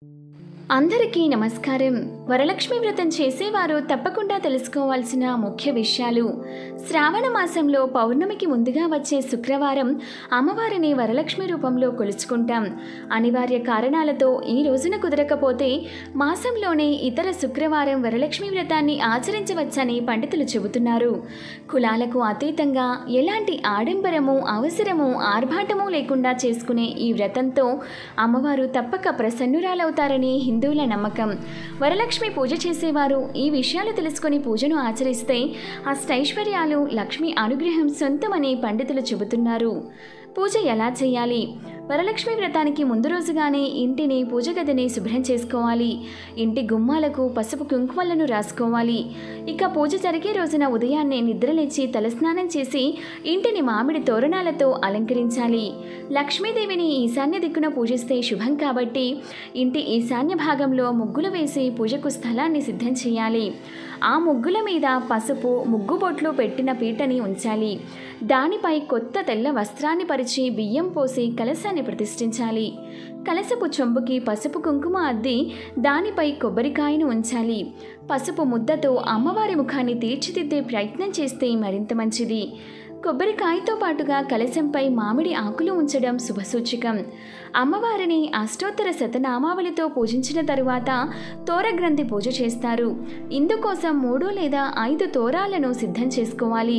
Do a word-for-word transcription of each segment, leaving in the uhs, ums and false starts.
అందరికీ నమస్కారం. వరలక్ష్మి వ్రతం చేసేవారు తప్పకుండా తెలుసుకోవాల్సిన ముఖ్య విషయాలు. శ్రావణ మాసంలో పౌర్ణమికి ముందుగా వచ్చే శుక్రవారం అమ్మవారిని వరలక్ష్మి రూపంలో కొలుచుకుంటాం. అనివార్య కారణాలతో ఈ రోజున కుదరకపోతే మాసంలోనే ఇతర శుక్రవారం వరలక్ష్మి వ్రతాన్ని ఆచరించవచ్చని పండితులు చెబుతున్నారు. కులాలకు అతీతంగా ఎలాంటి ఆడంబరము, అవసరము, ఆర్భాటము లేకుండా చేసుకునే ఈ వ్రతంతో అమ్మవారు తప్పక ప్రసన్నురాలవుతారని హిందువుల నమ్మకం. వరలక్ష్మి పూజ చేసేవారు ఈ విషయాలు తెలుసుకుని పూజను ఆచరిస్తే అష్టైశ్వర్యాలు, లక్ష్మి అనుగ్రహం సొంతమని పండితులు చెబుతున్నారు. పూజ ఎలా చేయాలి? వరలక్ష్మి వ్రతానికి ముందు రోజుగానే ఇంటిని, పూజ గదిని శుభ్రం చేసుకోవాలి. ఇంటి గుమ్మాలకు పసుపు కుంకుమలను రాసుకోవాలి. ఇక పూజ జరిగే రోజున ఉదయాన్నే నిద్రలేచి తలస్నానం చేసి ఇంటిని మామిడి తోరణాలతో అలంకరించాలి. లక్ష్మీదేవిని ఈశాన్య దిక్కున పూజిస్తే శుభం కాబట్టి ఇంటి ఈశాన్య భాగంలో ముగ్గులు వేసి పూజకు స్థలాన్ని సిద్ధం చేయాలి. ఆ ముగ్గుల మీద పసుపు, ముగ్గు బొట్లు పెట్టిన పీటని ఉంచాలి. దానిపై కొత్త తెల్ల వస్త్రాన్ని పరిచి బియ్యం పోసి కలశాన్ని ప్రతిష్ఠించాలి. కలశపు చెంబుకి పసుపు కుంకుమ అద్ది దానిపై కొబ్బరికాయను ఉంచాలి. పసుపు ముద్దతో అమ్మవారి ముఖాన్ని తీర్చిదిద్దే ప్రయత్నం చేస్తే మరింత మంచిది. కొబ్బరికాయతో పాటుగా కలశంపై మామిడి ఆకులు ఉంచడం శుభసూచకం. అమ్మవారిని అష్టోత్తర శతనామావళితో పూజించిన తరువాత తోరగ్రంథి పూజ చేస్తారు. ఇందుకోసం మూడు లేదా ఐదు తోరాలను సిద్ధం చేసుకోవాలి.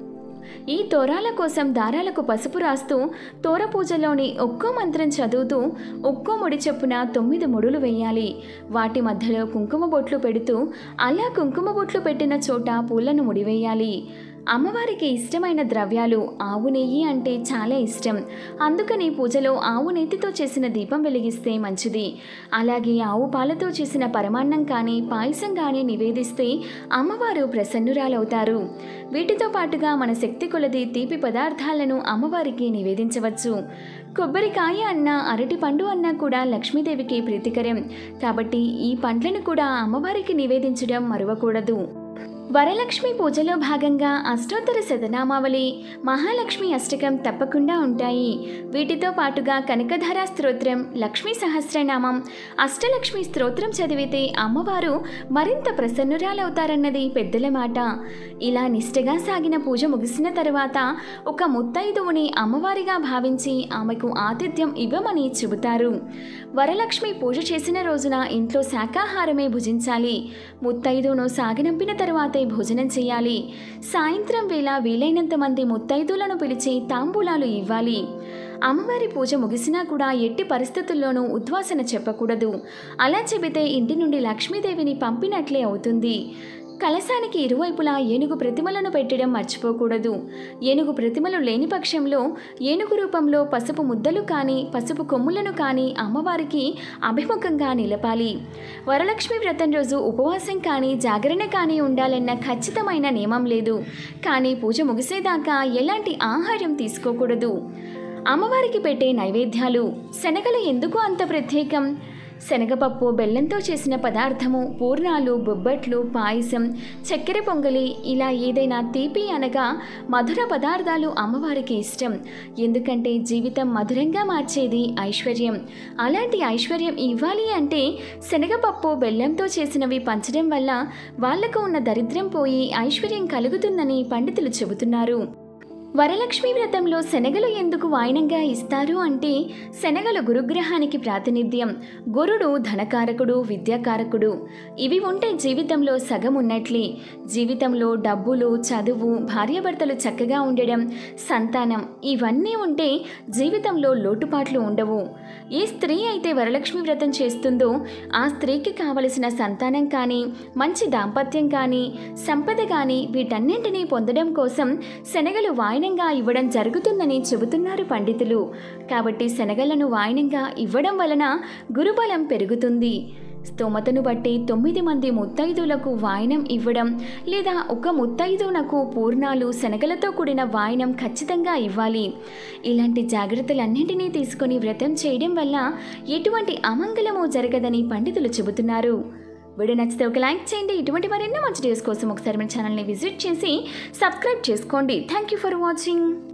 ఈ తోరాల కోసం దారాలకు పసుపు రాస్తూ తోర పూజలోని ఒక్కో మంత్రం చదువుతూ ఒక్కో ముడి చొప్పున తొమ్మిది ముడులు వేయాలి. వాటి మధ్యలో కుంకుమ బొట్లు పెడుతూ అలా కుంకుమ బొట్లు పెట్టిన చోట పూలను ముడివేయాలి. అమ్మవారికి ఇష్టమైన ద్రవ్యాలు ఆవు నెయ్యి అంటే చాలా ఇష్టం. అందుకని పూజలో ఆవు నెయ్యితో చేసిన దీపం వెలిగిస్తే మంచిది. అలాగే ఆవు పాలతో చేసిన పరమాన్నం కానీ పాయసం కానీ నివేదిస్తే అమ్మవారు ప్రసన్నురాలవుతారు. వీటితో పాటుగా మన శక్తి కొలది తీపి పదార్థాలను అమ్మవారికి నివేదించవచ్చు. కొబ్బరికాయ అన్న, అరటి పండు అన్న కూడా లక్ష్మీదేవికి ప్రీతికరం కాబట్టి ఈ పండ్లను కూడా అమ్మవారికి నివేదించడం మరువకూడదు. వరలక్ష్మి పూజలో భాగంగా అష్టోత్తర శతనామావళి, మహాలక్ష్మి అష్టకం తప్పకుండా ఉంటాయి. వీటితో పాటుగా కనకధార స్తోత్రం, లక్ష్మీ సహస్రనామం, అష్టలక్ష్మి స్తోత్రం చదివితే అమ్మవారు మరింత ప్రసన్నురాలవుతారన్నది పెద్దల మాట. ఇలా నిష్ఠగా సాగిన పూజ ముగిసిన తరువాత ఒక ముత్తైదువుని అమ్మవారిగా భావించి ఆమెకు ఆతిథ్యం ఇవ్వమని చెబుతారు. వరలక్ష్మి పూజ చేసిన రోజున ఇంట్లో శాకాహారమే భుజించాలి. ముత్తైదువును సాగనంపిన తరువాత భోజనం చేయాలి. సాయంత్రం వేళ వీలైనంత మంది ముత్తైదులను పిలిచి తాంబూలాలు ఇవ్వాలి. అమ్మవారి పూజ ముగిసినా కూడా ఎట్టి పరిస్థితుల్లోనూ ఉద్వాసన చెప్పకూడదు. అలా చెబితే ఇంటి నుండి లక్ష్మీదేవిని పంపినట్లే అవుతుంది. కలశానికి ఇరువైపులా ఏనుగు ప్రతిమలను పెట్టడం మర్చిపోకూడదు. ఏనుగు ప్రతిమలు లేని పక్షంలో ఏనుగు రూపంలో పసుపు ముద్దలు కానీ పసుపు కొమ్ములను కానీ అమ్మవారికి అభిముఖంగా నిలపాలి. వరలక్ష్మి వ్రతం రోజు ఉపవాసం కానీ జాగరణ కానీ ఉండాలన్న ఖచ్చితమైన నియమం లేదు. కానీ పూజ ముగిసేదాకా ఎలాంటి ఆహారం తీసుకోకూడదు. అమ్మవారికి పెట్టే నైవేద్యాలు. శనగలు ఎందుకు అంత ప్రత్యేకం? శనగపప్పు, బెల్లంతో చేసిన పదార్థము, పూర్ణాలు, బొబ్బట్లు, పాయసం, చక్కెర పొంగలి ఇలా ఏదైనా తీపి అనగా మధుర పదార్థాలు అమ్మవారికి ఇష్టం. ఎందుకంటే జీవితం మధురంగా మార్చేది ఐశ్వర్యం. అలాంటి ఐశ్వర్యం ఇవ్వాలి అంటే శనగపప్పు, బెల్లంతో చేసినవి పంచడం వల్ల వాళ్లకు ఉన్న దరిద్రం పోయి ఐశ్వర్యం కలుగుతుందని పండితులు చెబుతున్నారు. వరలక్ష్మి వ్రతంలో శనగలు ఎందుకు వాయనంగా ఇస్తారు అంటే శనగలు గురుగ్రహానికి ప్రాతినిధ్యం. గురుడు ధనకారకుడు, విద్యాకారకుడు. ఇవి ఉంటే జీవితంలో సగం ఉన్నట్లే. జీవితంలో డబ్బులు, చదువు, భార్యాభర్తలు చక్కగా ఉండడం, సంతానం ఇవన్నీ ఉంటే జీవితంలో లోటుపాట్లు ఉండవు. ఏ స్త్రీ అయితే వరలక్ష్మి వ్రతం చేస్తుందో ఆ స్త్రీకి కావలసిన సంతానం కానీ, మంచి దాంపత్యం కానీ, సంపద కానీ వీటన్నింటినీ పొందడం కోసం శనగలు వాయన ఇవ్వడం జరుగుతుందని చెబుతున్నారు పండితులు. కాబట్టి శనగలను వాయనంగా ఇవ్వడం వలన గురుబలం పెరుగుతుంది. స్తోమతను బట్టి తొమ్మిది మంది ముత్తైదులకు వాయనం ఇవ్వడం లేదా ఒక ముత్తైదునకు పూర్ణాలు, శనగలతో కూడిన వాయనం ఖచ్చితంగా ఇవ్వాలి. ఇలాంటి జాగ్రత్తలన్నింటినీ తీసుకొని వ్రతం చేయడం వల్ల ఎటువంటి అమంగళము జరగదని పండితులు చెబుతున్నారు. వీడియో నచ్చితే ఒక లైక్ చేయండి. ఇటువంటి మరెన్నో మంచి వీడియోస్ కోసం ఒకసారి మన ఛానల్ని విజిట్ చేసి సబ్స్క్రైబ్ చేసుకోండి. Thank you for watching.